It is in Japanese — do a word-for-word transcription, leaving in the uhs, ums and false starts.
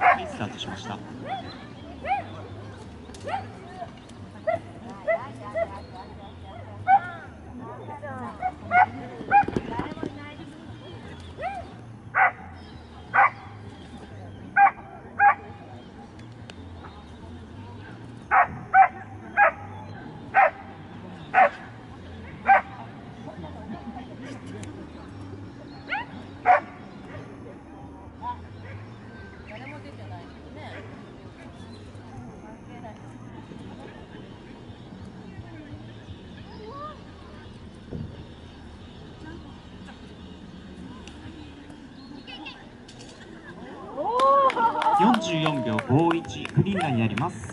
スタートしました。よんじゅうよんびょうごじゅういち、クリーンラインになります。